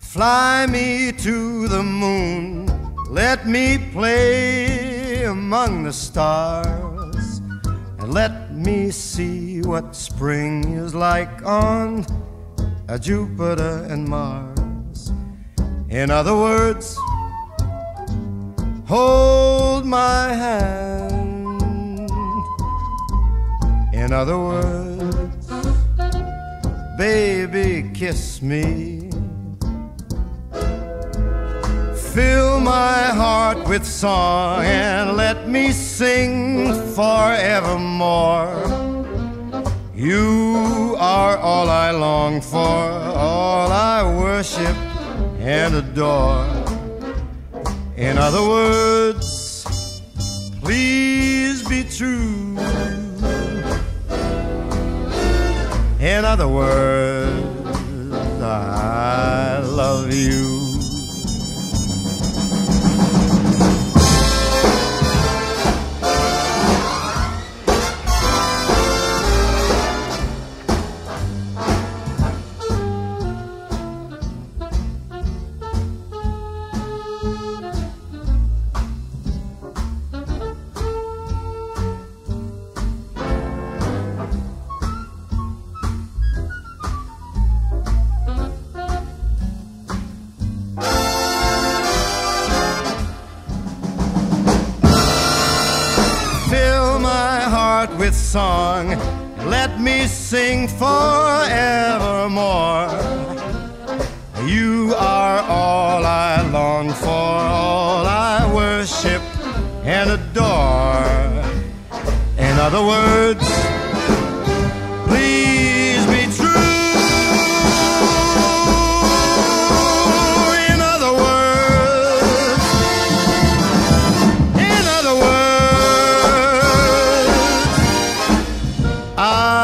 Fly me to the moon, let me play among the stars, and let me see what spring is like on Jupiter and Mars. In other words, hold my hand. In other words, baby, kiss me. Fill my heart with song and let me sing forevermore. You are all I long for, all I worship and adore. In other words, please be true. In other words, I love you. With song, let me sing forevermore. You are all I long for, all I worship and adore. In other words, please be true. In other words, in other words, I